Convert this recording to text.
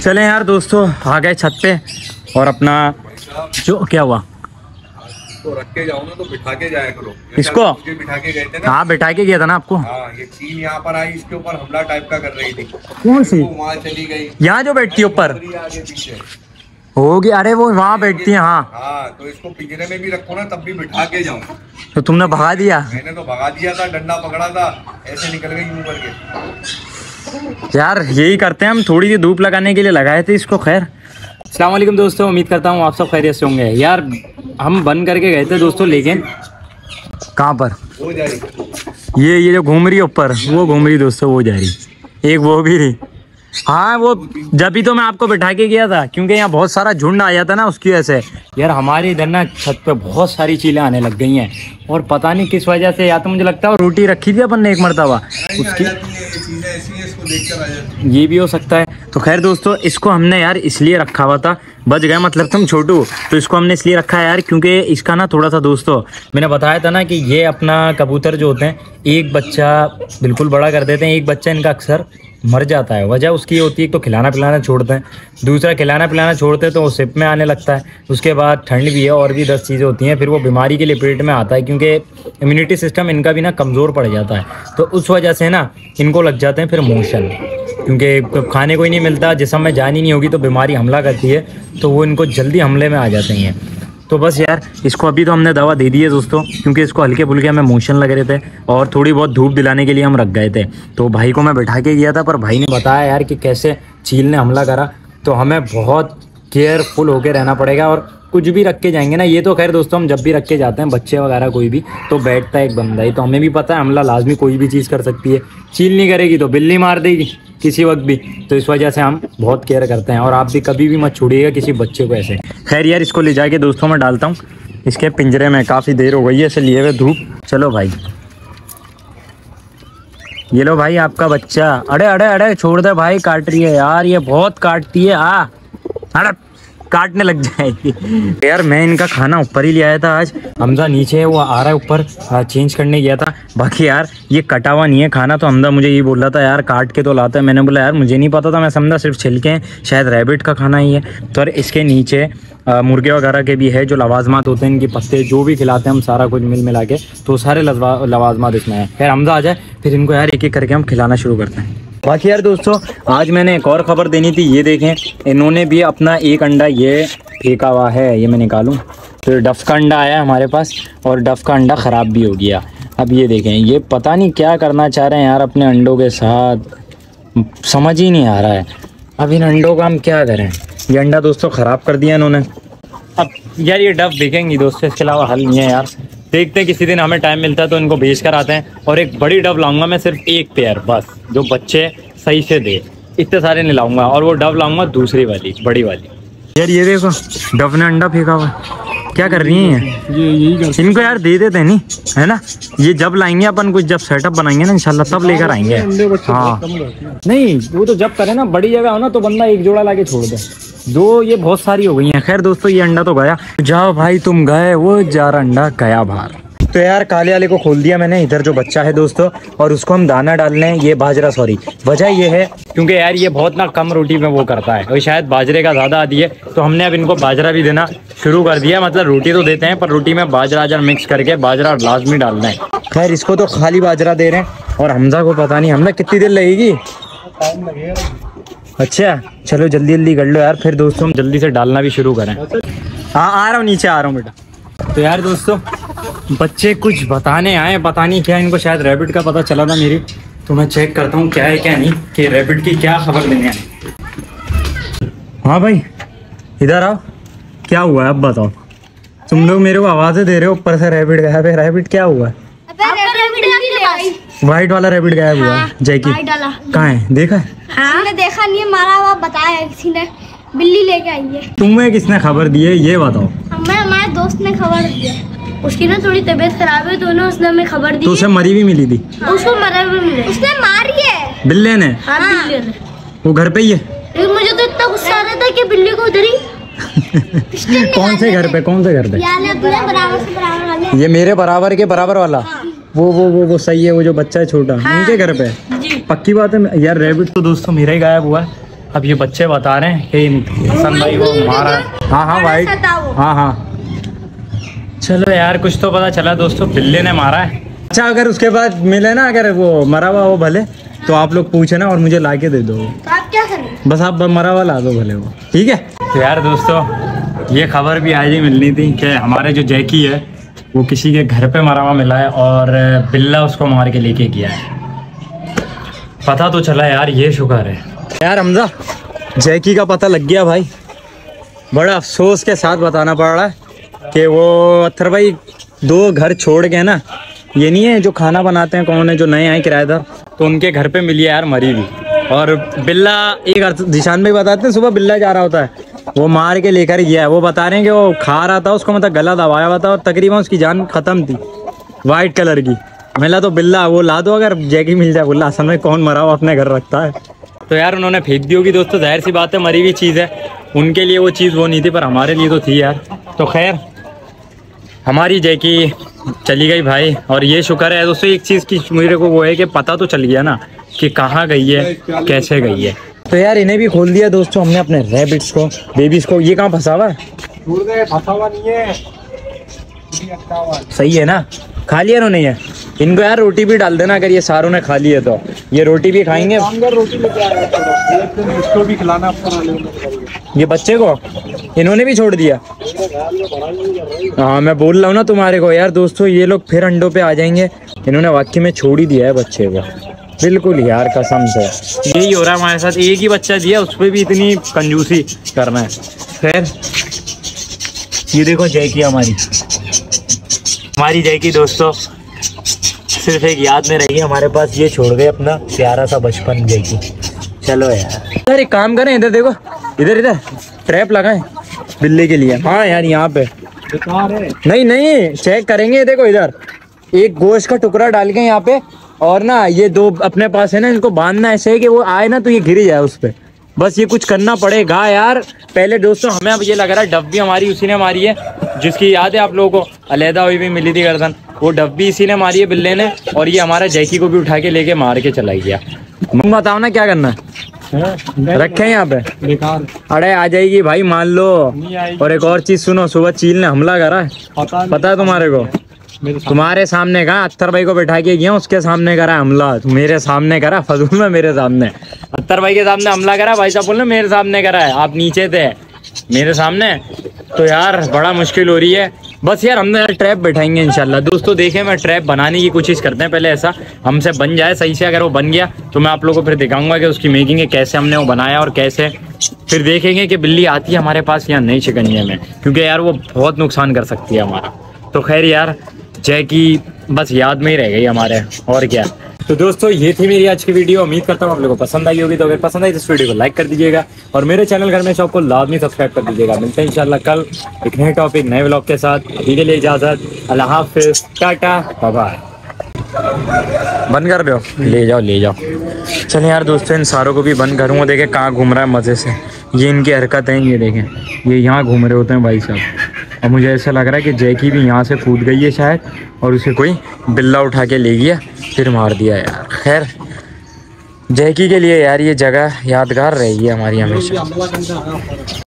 चले यार दोस्तों, आ गए छत पे और अपना जो क्या हुआ तो रख के जाओ ना, तो बिठा के जाया करो इसको। बिठा के गए थे ना। हाँ बिठा के गया था ना आपको। हाँ, ये चीन यहाँ पर आई, इसके ऊपर हमला टाइप का कर रही थी। कौन सी? वहाँ चली गई, यहाँ जो बैठती है ऊपर आगे पीछे होगी। अरे वो वहाँ बैठती है। हाँ हाँ, तो इसको पिंजरे में भी रखो ना, तब भी बिठा के जाओ। तो तुमने भगा दिया? मैंने तो भगा दिया था, डंडा पकड़ा था, ऐसे निकल गई ऊपर के। यार यही करते हैं हम, थोड़ी सी धूप लगाने के लिए लगाए थे इसको। खैर अस्सलाम वालेकुम दोस्तों, उम्मीद करता हूँ आप सब खैरियत से होंगे। यार हम बंद करके गए थे दोस्तों, लेकिन कहाँ पर वो जा रही, ये जो घूम रही है ऊपर, वो घूम रही दोस्तों, वो जा रही, एक वो भी रही। हाँ वो जब भी तो मैं आपको बिठा के गया था, क्योंकि यहाँ बहुत सारा झुंड आ जाता ना, उसकी वजह से। यार हमारे इधर ना छत पे बहुत सारी चीलें आने लग गई हैं, और पता नहीं किस वजह से। या तो मुझे लगता है रोटी रखी थी अपन ने एक मरतबा उसकी, ये भी हो सकता है। तो खैर दोस्तों, इसको हमने यार इसलिए रखा हुआ था, बच गया मतलब तुम छोटू, तो इसको हमने इसलिए रखा है यार, क्योंकि इसका ना थोड़ा सा दोस्तों, मैंने बताया था ना कि ये अपना कबूतर जो होते हैं, एक बच्चा बिल्कुल बड़ा कर देते हैं, एक बच्चा इनका अक्सर मर जाता है। वजह उसकी होती है, एक तो खिलाना पिलाना छोड़ते हैं, दूसरा खिलाना पिलाना छोड़ते हैं तो वो सिप में आने लगता है, उसके बाद ठंड भी है, और भी 10 चीज़ें होती हैं, फिर वो बीमारी के लिए पेट में आता है, क्योंकि इम्यूनिटी सिस्टम इनका भी ना कमज़ोर पड़ जाता है। तो उस वजह से ना इनको लग जाते हैं फिर मोशन, क्योंकि खाने को ही नहीं मिलता, जिसम में जान ही नहीं होगी तो बीमारी हमला करती है, तो वो इनको जल्दी हमले में आ जाते हैं। तो बस यार इसको अभी तो हमने दवा दे दी है दोस्तों, क्योंकि इसको हल्के फुल्के हमें मोशन लग रहे थे, और थोड़ी बहुत धूप दिलाने के लिए हम रख गए थे। तो भाई को मैं बैठा के गया था, पर भाई ने बताया यार कि कैसे चील ने हमला करा, तो हमें बहुत केयरफुल होकर रहना पड़ेगा। और कुछ भी रख के जाएंगे ना, ये तो खैर दोस्तों हम जब भी रख के जाते हैं, बच्चे वगैरह कोई भी, तो बैठता है एक बंदा ही, तो हमें भी पता है हमला लाजमी कोई भी चीज़ कर सकती है। चील नहीं करेगी तो बिल्ली मार देगी किसी वक्त भी, तो इस वजह से हम बहुत केयर करते हैं। और आप भी कभी भी मत छोड़िएगा किसी बच्चे को ऐसे। खैर यार इसको ले जाके दोस्तों मैं डालता हूँ इसके पिंजरे में, काफ़ी देर हो गई है ऐसे लिए हुए धूप। चलो भाई, ये लो भाई आपका बच्चा। अरे अरे अरे छोड़ दे भाई, काट रही है यार, ये बहुत काटती है। अरे काटने लग जाएगी यार। मैं इनका खाना ऊपर ही ले आया था आज, हमजा नीचे है, वो आ रहा है ऊपर चेंज करने गया था। बाकी यार ये कटा हुआ नहीं है खाना, तो हमजा मुझे ये बोल रहा था यार काट के तो लाता है। मैंने बोला यार मुझे नहीं पता था, मैं समझा सिर्फ छिलके हैं, शायद रैबिट का खाना ही है। तो यार इसके नीचे मुर्गे वगैरह के भी है, जो लवाजमात होते हैं इनके पत्ते जो भी खिलाते हैं हम, सारा कुछ मिल मिला के, तो सारे लवाजमात इसमें है। खैर हमजा आ जाए, फिर इनको यार एक एक करके हम खिलाना शुरू करते हैं। बाकी यार दोस्तों आज मैंने एक और ख़बर देनी थी, ये देखें इन्होंने भी अपना एक अंडा ये फेंका हुआ है, ये मैं निकालूँ तो डफ का अंडा आया हमारे पास, और डफ का अंडा ख़राब भी हो गया। अब ये देखें, ये पता नहीं क्या करना चाह रहे हैं यार अपने अंडों के साथ, समझ ही नहीं आ रहा है। अब इन अंडों का हम क्या करें, ये अंडा दोस्तों ख़राब कर दिया इन्होंने। अब यार ये डफ देखेंगी दोस्तों, इसके अलावा हल नहीं है यार। देखते हैं किसी दिन हमें टाइम मिलता है तो इनको बेच कर आते हैं, और एक बड़ी डब लाऊंगा मैं, सिर्फ एक पेयर बस, जो बच्चे सही से दे, इतने सारे नहीं लाऊंगा। और वो डब लाऊंगा दूसरी वाली, बड़ी वाली। यार ये देखो डब ने अंडा फेंका हुआ, क्या कर रही हैं ये? इनको यार दे देते नहीं है ना, ये जब लाएंगे अपन कुछ, जब सेटअप बनाएंगे ना इंशाल्लाह तब लेकर आएंगे। हाँ नहीं वो तो जब करे ना, बड़ी जगह हो ना तो बंदा एक जोड़ा लाके छोड़ दे, दो ये बहुत सारी हो गई हैं। खैर दोस्तों ये अंडा तो गया, जाओ भाई तुम गए, वो जा रहा अंडा गया बाहर। तो यार काले वाले को खोल दिया मैंने, इधर जो बच्चा है दोस्तों, और उसको हम दाना डाल रहे हैं, ये बाजरा, सॉरी वजह ये है क्योंकि यार ये बहुत ना कम रोटी में वो करता है, और शायद बाजरे का ज़्यादा आदी है, तो हमने अब इनको बाजरा भी देना शुरू कर दिया। मतलब रोटी तो देते हैं, पर रोटी में बाजरा मिक्स करके बाजरा लाजमी डालना है। खैर इसको तो खाली बाजरा दे रहे हैं, और हमजा को पता नहीं हमजा कितनी देर लगेगी। अच्छा चलो जल्दी जल्दी कर लो यार, फिर दोस्तों हम जल्दी से डालना भी शुरू करें। हाँ आ रहा हूँ, नीचे आ रहा हूँ बेटा। तो यार दोस्तों बच्चे कुछ बताने आए, पता नहीं क्या, इनको शायद रैबिट का पता चला था मेरी, तो मैं चेक करता हूँ क्या है क्या नहीं, कि रैबिट की क्या खबर लेने आए। हाँ भाई इधर आओ, क्या हुआ है अब बताओ। तुम लोग मेरे को आवाज़ें दे रहे हो ऊपर से, रैबिट गायब है, रैबिट क्या हुआ है? व्हाइट वाला रैबिट गायब हुआ है। जैकी कहाँ है, देखा है? हाँ देखा नहीं है, मारा हुआ बताया किसी ने, बिल्ली लेके आई है। तुम्हें किसने खबर दी है ये बताओ? हमारे दोस्त ने खबर दी है, उसकी ना थोड़ी तबीयत खराब है, तो ना उसने हमें खबर दी। तो उसे मरी भी मिली थी? हाँ। उसको मरा भी मिले, उसने मारी है बिल्ली ने। हाँ, बिल्ली ने। वो घर पे ही है? लेकिन मुझे तो इतना गुस्सा आ रहा था कि बिल्ली को उधर ही कौन से घर पे, कौन से घर पे? बराबर से बराबर वाले, ये मेरे बराबर के बराबर वाला। हाँ। वो सही है, वो जो बच्चा है छोटा, उनके घर पे। पक्की बात है यार। रैबिट तो दोस्तों मेरा ही गायब हुआ है, अब ये बच्चे बता रहे हैं कि हसन भाई को मारा। हाँ हाँ भाई, हाँ हाँ चलो यार, कुछ तो पता चला दोस्तों, बिल्ली ने मारा है। अच्छा अगर उसके बाद मिले ना, अगर वो मरा हुआ हो भले, तो आप लोग पूछे ना और मुझे ला के दे दो। तो आप क्या करें? बस आप मरा हुआ ला दो भले वो, ठीक है। तो यार दोस्तों, ये खबर भी आज ही मिलनी थी कि हमारे जो जैकी है वो किसी के घर पे मरा हुआ मिला है और बिल्ला उसको मार के लेके गया है। पता तो चला यार, ये शुक्र है यार। हमजा, जैकी का पता लग गया भाई। बड़ा अफसोस के साथ बताना पड़ रहा है कि वो अत्थर भाई 2 घर छोड़ के ना, ये नहीं है जो खाना बनाते हैं कौन है, जो नए आए किराएदार, तो उनके घर पे मिली है यार मरी हुई। और बिल्ला, एक निशान में बताते हैं सुबह बिल्ला जा रहा होता है, वो मार के लेकर गया है। वो बता रहे हैं कि वो खा रहा था, उसको मतलब गला दबाया हुआ था और तकरीबन उसकी जान खत्म थी, वाइट कलर की। मिला तो बिल्ला, वो ला दो अगर जैकी मिल जाए। बोला असल में कौन मरा हुआ अपने घर रखता है। तो यार उन्होंने फेंक दी होगी दोस्तों, जाहिर सी बात है, मरी हुई चीज़ है, उनके लिए वो चीज़ वो नहीं थी, पर हमारे लिए तो थी यार। तो खैर हमारी जैकी चली गई भाई, और ये शुक्र है दोस्तों एक चीज़ की मेरे को वो है कि पता तो चल गया ना कि कहाँ गई है, कैसे गई है। तो यार इन्हें भी खोल दिया दोस्तों हमने, अपने रैबिट्स को, बेबीज को। ये कहाँ फंसा हुआ है? फंसा हुआ नहीं है, सही है ना, खा लिया इन्होंने ये। इनको यार रोटी भी डाल देना, अगर ये सारों ने खा ली है तो ये रोटी भी खाएंगे। रोटी लेके आया इसको भी खिलाना। ये बच्चे को इन्होंने भी छोड़ दिया। हाँ मैं बोल रहा हूँ ना तुम्हारे को यार दोस्तों, ये लोग फिर अंडों पे आ जाएंगे। इन्होंने वाकई में छोड़ ही दिया है बच्चे को, बिल्कुल यार कसम से। यही हो रहा है हमारे साथ, एक ही बच्चा दिया, उस पर भी इतनी कंजूसी करना है। खैर ये देखो जैकी, हमारी जैकी दोस्तों सिर्फ एक याद में रही हमारे पास। ये छोड़ गए अपना प्यारा सा बचपन जैकी। चलो यार एक काम करें, इधर देखो, इधर ट्रैप लगाएं बिल्ली के लिए। हाँ यार यहाँ पे नहीं चेक करेंगे। देखो इधर एक गोश्त का टुकड़ा डाल के यहाँ पे, और ना ये 2 अपने पास है ना, इनको बांधना ऐसे है कि वो आए ना तो ये गिर जाए उस पे। बस ये कुछ करना पड़ेगा यार। पहले दोस्तों हमें अब ये लग रहा है डब्बी हमारी उसी ने मारी है, जिसकी याद है आप लोगों को, अलहदा हुई भी मिली थी गर्दन, वो डब्बी इसी ने मारी है बिल्ले ने। और ये हमारा जैकी को भी उठा के लेके मार के चला गया। बताओ ना क्या करना है, रखे यहाँ पे? अरे आ जाएगी भाई, मान लो। और एक और चीज सुनो, सुबह चील ने हमला करा है, पता है तुम्हारे को? तुम्हारे सामने कहा, अत्तर भाई को बैठा के गया, उसके सामने करा हमला। मेरे सामने करा फजूल में, मेरे सामने अत्तर भाई के सामने हमला करा। भाई साहब बोल रहे मेरे सामने करा है, आप नीचे थे मेरे सामने। तो यार बड़ा मुश्किल हो रही है। बस यार हम ट्रैप बैठाएंगे इंशाल्लाह दोस्तों। देखें मैं ट्रैप बनाने की कोशिश करते हैं, पहले ऐसा हमसे बन जाए सही से। अगर वो बन गया तो मैं आप लोगों को फिर दिखाऊंगा कि उसकी मेकिंग है, कैसे हमने वो बनाया और कैसे फिर देखेंगे कि बिल्ली आती है हमारे पास या नहीं शिकंजे में, क्योंकि यार वो बहुत नुकसान कर सकती है हमारा। तो खैर यार जैकी बस याद में ही रह गई हमारे, और क्या। तो दोस्तों ये थी मेरी आज की वीडियो, उम्मीद करता हूँ आप लोगों को पसंद आई होगी। तो अगर पसंद आई तो इस वीडियो को लाइक कर दीजिएगा और मेरे चैनल घर में शॉप को लाजमी सब्सक्राइब कर दीजिएगा। मिलते हैं इंशाल्लाह कल एक नए टॉपिक, नए व्लॉग के साथ। ठीक है, लिए इजाज़त, अल्लाह हाफिज़, टाटा बाय बाय। बंद कर दो, ले जाओ। चलिए यार दोस्तों इन सारों को भी बंद करूँगा। देखें कहाँ घूम रहा है मज़े से, ये इनकी हरकत है। ये देखें ये यहाँ घूम रहे होते हैं भाई साहब। और मुझे ऐसा लग रहा है कि जैकी भी यहाँ से कूद गई है शायद, और उसे कोई बिल्ला उठा के ले गया फिर मार दिया यार। खैर जैकी के लिए यार ये जगह यादगार रहेगी हमारी हमेशा।